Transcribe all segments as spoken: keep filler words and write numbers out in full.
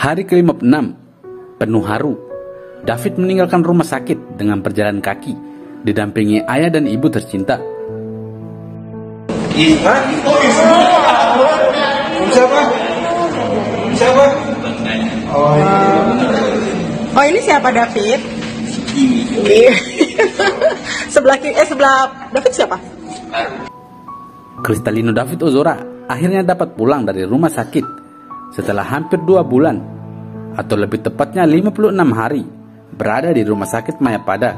Hari ke lima puluh enam, penuh haru. David meninggalkan rumah sakit dengan berjalan kaki, didampingi ayah dan ibu tercinta. Siapa? Siapa? Oh, oh ini siapa David? sebelah eh sebelah David siapa? Kristalino David Ozora akhirnya dapat pulang dari rumah sakit setelah hampir dua bulan, atau lebih tepatnya lima puluh enam hari berada di rumah sakit Mayapada.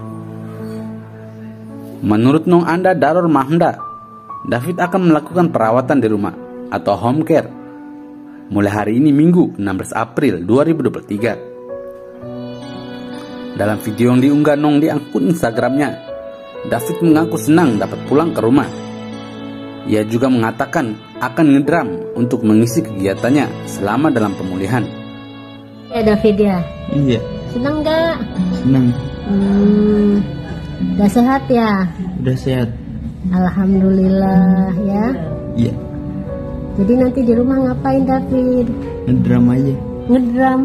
Menurut Nong Anda Daror Mahmda, David akan melakukan perawatan di rumah atau home care mulai hari ini Minggu enam belas April dua ribu dua puluh tiga. Dalam video yang diunggah Nong di akun Instagramnya, David mengaku senang dapat pulang ke rumah. Ia juga mengatakan akan ngedram untuk mengisi kegiatannya selama dalam pemulihan. Ya David ya? Iya. Senang gak? Senang. Hmm, udah sehat ya? Udah sehat. Alhamdulillah ya. Iya. Jadi nanti di rumah ngapain David? Ngedram aja. Ngedram.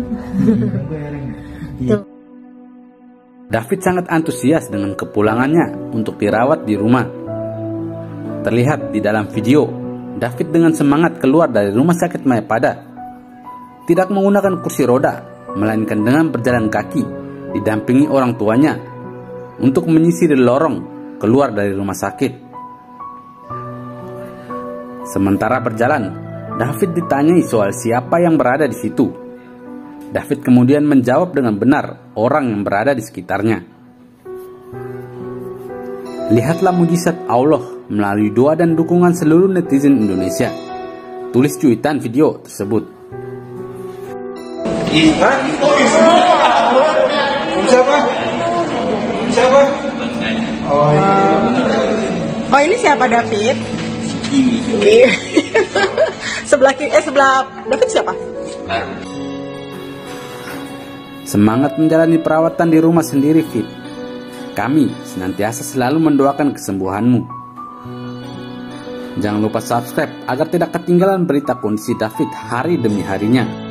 Iya. David sangat antusias dengan kepulangannya untuk dirawat di rumah. Terlihat di dalam video, David dengan semangat keluar dari rumah sakit Mayapada. Tidak menggunakan kursi roda, melainkan dengan berjalan kaki, didampingi orang tuanya untuk menyisir lorong keluar dari rumah sakit. Sementara berjalan, David ditanyai soal siapa yang berada di situ. David kemudian menjawab dengan benar orang yang berada di sekitarnya. Lihatlah mujizat Allah melalui doa dan dukungan seluruh netizen Indonesia, tulis cuitan video tersebut. Siapa? Siapa? Oh, Oh ini siapa David? sebelah kiri eh sebelah David siapa? Semangat menjalani perawatan di rumah sendiri, Fit. Kami senantiasa selalu mendoakan kesembuhanmu. Jangan lupa subscribe agar tidak ketinggalan berita kondisi David hari demi harinya.